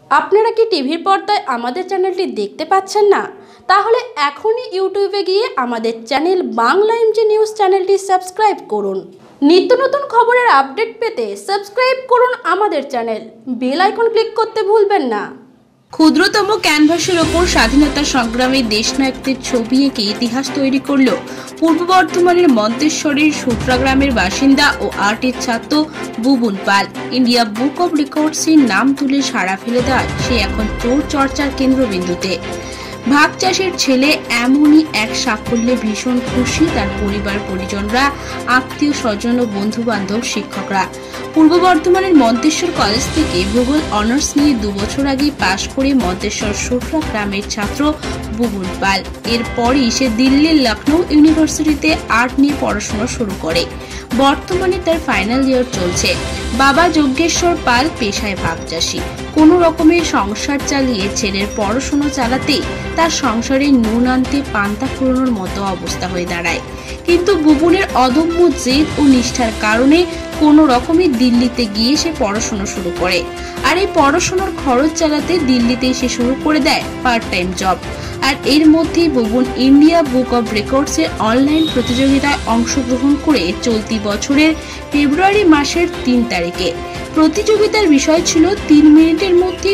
আপনারা কি টিভির পর্দায় আমাদের চ্যানেলটি দেখতে পাচ্ছেন না? তাহলে এখনই ইউটিউবে গিয়ে আমাদের চ্যানেল বাংলা এমজি নিউজ চ্যানেলটি সাবস্ক্রাইব করুন। নিত্য নতুন খবরের আপডেট পেতে সাবস্ক্রাইব করুন আমাদের চ্যানেল, বেল আইকন ক্লিক করতে ভুলবেন না। ক্ষুদ্রতম ক্যানভাসের ওপর স্বাধীনতা সংগ্রামী দেশনায়কদের ছবি এঁকে ইতিহাস তৈরি করল পূর্ব বর্ধমানের মন্তেশ্বরের সুত্রা গ্রামের বাসিন্দা ও আর্টের ছাত্র Bubun Pal. India book of রেকর্ডসের নাম তুলে সাড়া ফেলে দেয় সে এখন চর্চার কেন্দ্রবিন্দুতে। ভাগ চাষের ছেলে, এমনই এক সাফল্যে ভীষণ খুশি তার পরিবার পরিজনরা, আত্মীয় স্বজন ও বন্ধু বান্ধব, শিক্ষকরা। পূর্ব বর্ধমানের মন্তেশ্বর কলেজ থেকে ভূগোল অনার্স নিয়ে 2 বছর আগে পাশ করে মন্তেশ্বর সুত্রা গ্রামের ছাত্র বুবুন পাল। এরপরই সে দিল্লির লখনৌ ইউনিভার্সিটিতে আর্ট নিয়ে পড়াশোনা শুরু করে। বর্তমানে তার ফাইনাল ইয়ার চলছে। বাবা যজ্ঞেশ্বর পাল পেশায় ভাগ চাষী। কোনো রকমের সংসার চালিয়ে ছেলের পড়াশোনা চালাতে তার সংসারে নুন আনতে পান্তা ফুরানোর মতো অবস্থা হয়ে দাঁড়ায়। কিন্তু বুবুনের অদম্য জেদ ও নিষ্ঠার কারণে কোনো রকমে দিল্লিতে গিয়ে সে পড়াশোনা শুরু করে। আর এই পড়াশোনার খরচ চালাতে দিল্লিতেই সে শুরু করে দেয় পার্ট টাইম জব। আর এর মধ্যেই বুবুন ইন্ডিয়া বুক অব রেকর্ডসের অনলাইন প্রতিযোগিতায় অংশগ্রহণ করে চলতি বছরের ফেব্রুয়ারি মাসের 3 তারিখে। প্রতিযোগিতার বিষয় ছিল 3 মিনিটের মধ্যে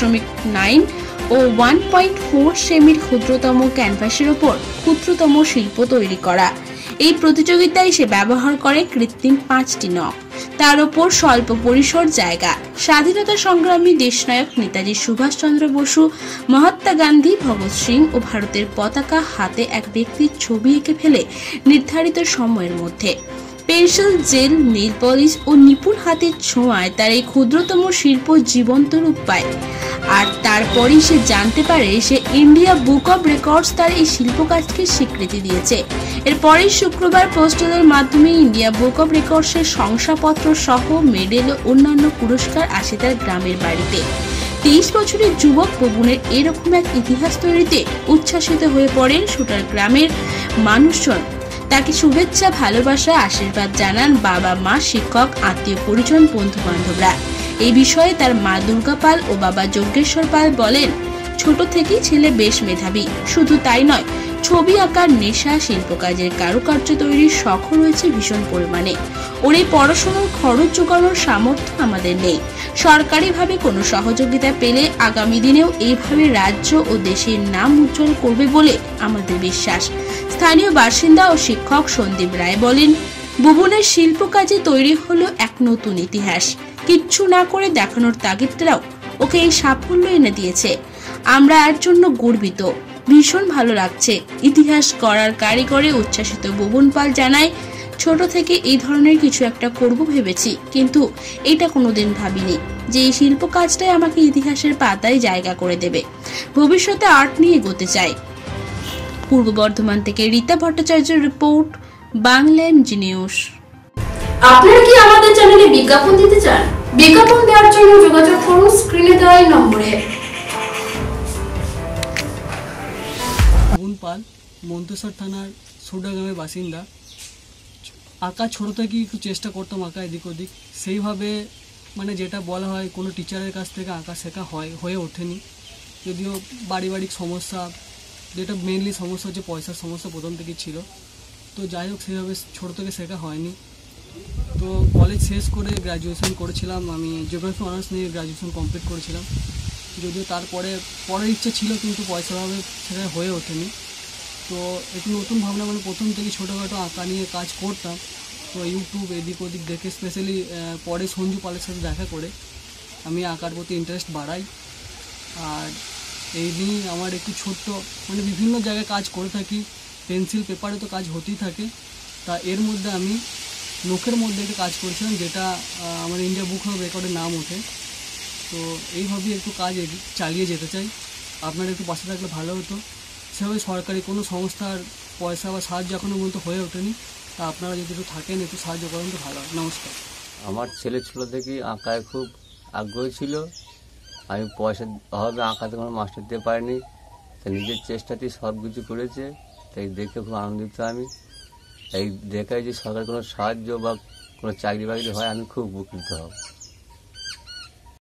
2.9 ও 1.4 সেমির ক্ষুদ্রতম ক্যানভাসের ওপর ক্ষুদ্রতম শিল্প তৈরি করা। এই প্রতিযোগিতায় সে ব্যবহার করে কৃত্রিম 5টি নখ, তার ওপর স্বল্প পরিসর জায়গা। স্বাধীনতা সংগ্রামী দেশনায়ক নেতাজি সুভাষচন্দ্র বসু, মহাত্মা গান্ধী, ভগৎ সিং ও ভারতের পতাকা হাতে এক ব্যক্তির ছবি এঁকে ফেলে নির্ধারিত সময়ের মধ্যে। পেন্সিল, জেল, নেইল পলিশ ও নিপুণ হাতের ছোঁয়ায় তার এই ক্ষুদ্রতম শিল্প জীবন্ত রূপ পায়। আর তারপরই সে জানতে পারে সে ইন্ডিয়া বুক অব রেকর্ডস তার এই শিল্পকাজকে স্বীকৃতি দিয়েছে। এরপরেই শুক্রবার পোস্টালের মাধ্যমে ইন্ডিয়া বুক অব রেকর্ডসের শংসাপত্র সহ মেডেল ও অন্যান্য পুরস্কার আসে তার গ্রামের বাড়িতে। 23 বছরের যুবক বুবুনের এরকম এক ইতিহাস তৈরিতে উচ্ছ্বাসিত হয়ে পড়েন সুতার গ্রামের মানুষজন। তাকে শুভেচ্ছা, ভালোবাসা, আশীর্বাদ জানান বাবা, মা, শিক্ষক, আত্মীয় পরিজন, বন্ধু বান্ধবরা। এই বিষয়ে তার মা দুর্গা পাল ও বাবা যজ্ঞেশ্বর পাল বলেন, ছোট থেকেই ছেলে বেশ মেধাবী। শুধু তাই নয়, ছবি আঁকার নেশা, শিল্পকাজের কারুকার্য তৈরির শখ রয়েছে ভীষণ পরিমাণে। ওর এই পড়াশোনার খরচ জোগানোর সামর্থ্য আমাদের নেই। সরকারিভাবে কোনো সহযোগিতা পেলে আগামী দিনেও এইভাবে রাজ্য ও দেশের নাম উজ্জ্বল করবে বলে আমাদের বিশ্বাস। স্থানীয় বাসিন্দা ও শিক্ষক সন্দীপ রায় বলেন, বুবুনের শিল্প কাজে তৈরি হলো এক নতুন ইতিহাস। কিচ্ছু না করে দেখানোর তাগিদটাও ওকে এই সাফল্য এনে দিয়েছে। আমরা এর জন্য গর্বিত, ভীষণ ভালো লাগছে। ইতিহাস গড়ার কারিগরে উচ্ছ্বাসিত বুবুন পাল জানায়, ছোট থেকে এই ধরনের কিছু একটা করব ভেবেছি, কিন্তু এটা কোনোদিন ভাবিনি যে এই শিল্প কাজটাই আমাকে ইতিহাসের পাতায় জায়গা করে দেবে। ভবিষ্যতে আর্ট নিয়ে এগোতে চাই। পূর্ব বর্ধমান থেকে রীতা ভট্টাচার্যের রিপোর্ট, বাংলা এমজি নিউজ। আপনারা কি আমাদের চ্যানেলে বিজ্ঞাপন দিতে চান? বিজ্ঞাপন দেওয়ার জন্য যোগাযোগ করুন স্ক্রিনে দেওয়া এই নম্বরে। বুবুন পাল মন্তেশ্বর থানার সুডা গ্রামের বাসিন্দা। আঁকা ছোটো থেকেই একটু চেষ্টা করতাম, আঁকা এদিক ওদিক। সেইভাবে যেটা বলা হয় কোনো টিচারের কাছ থেকে আঁকা শেখা হয়ে ওঠেনি। যদিও পারিবারিক সমস্যা, যেটা মেনলি সমস্যা হচ্ছে পয়সার সমস্যা প্রথম থেকে ছিল। তো যাই হোক, সেইভাবে ছোটো থেকে শেখা হয়নি। তো কলেজ শেষ করে গ্র্যাজুয়েশন করেছিলাম, আমি জিওগ্রাফি অনার্স নিয়ে গ্র্যাজুয়েশন কমপ্লিট করেছিলাম। যদিও তারপরে পড়ার ইচ্ছে ছিল, কিন্তু পয়সাভাবে সেটা হয়ে ওঠেনি। তো একটু নতুন ভাবনা, প্রথম থেকে ছোটোখাটো আঁকা নিয়ে কাজ করতাম। তো ইউটিউব এদিক ওদিক দেখে, স্পেশালি পরে সঞ্জু পালের সাথে দেখা করে আমি আঁকার প্রতি ইন্টারেস্ট বাড়াই। আর এই নিয়ে আমার একটু ছোট্ট বিভিন্ন জায়গায় কাজ করে থাকি। পেন্সিল, পেপারে তো কাজ হতেই থাকে। তা এর মধ্যে আমি নখের মধ্যে একটা কাজ করেছিলাম, যেটা আমার ইন্ডিয়া বুক অব রেকর্ডের নাম ওঠে। তো এইভাবেই একটু কাজ চালিয়ে যেতে চাই। আপনারা একটু পাশে থাকলে ভালো হতো। সেভাবে সরকারি কোনো সংস্থার পয়সা বা সাহায্য এখনো পর্যন্ত হয়ে ওঠেনি। তা আপনারা যদি একটু থাকেন, একটু সাহায্য করেন তো ভালো হয়। নমস্কার। আমার ছেলে ছোটো থেকেই আঁকায় খুব আগ্রহী ছিল। আমি পয়সার অভাবে আঁকাতে কোনো মাস্টার দিতে পারিনি, তা নিজের চেষ্টাতেই সব কিছু করেছে। তাই দেখে খুব আনন্দিত আমি। এই দেখায় যে সরকার কোনো সাহায্য বা কোনো চাকরি বাকরি হয়, আমি খুব উপকৃত হব।